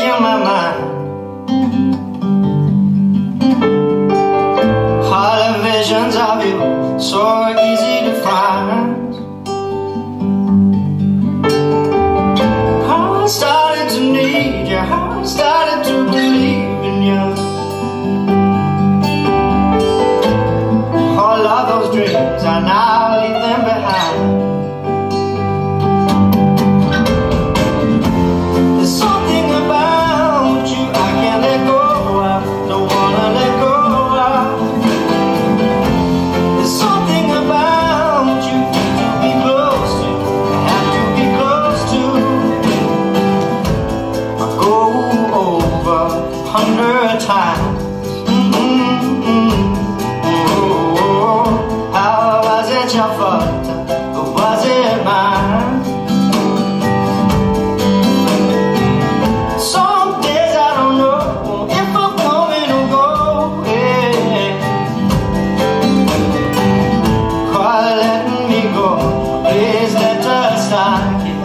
in my mind. All the visions of you, so easy to find. I started to need you, I started to believe in you. All of those dreams, I now leave them behind. Times. Oh, how was it your fault, or was it mine? Some days I don't know if I'm coming or going. Quite letting me go, please let us start it.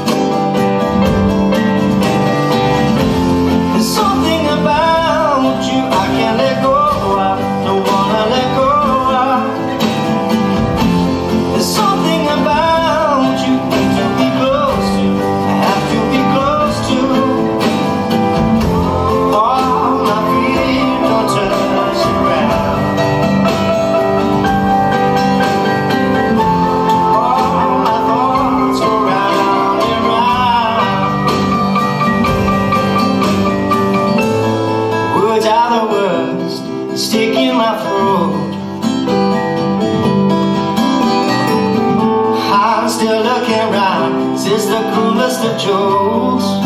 There's something about I can't let go of, don't wanna let go of. There's something about you need to be close to, I have to be close to. All my feet don't touch the ground. All my thoughts go round and round. Words are the words stick in my throat. I'm still looking round, is this the coolest of jokes?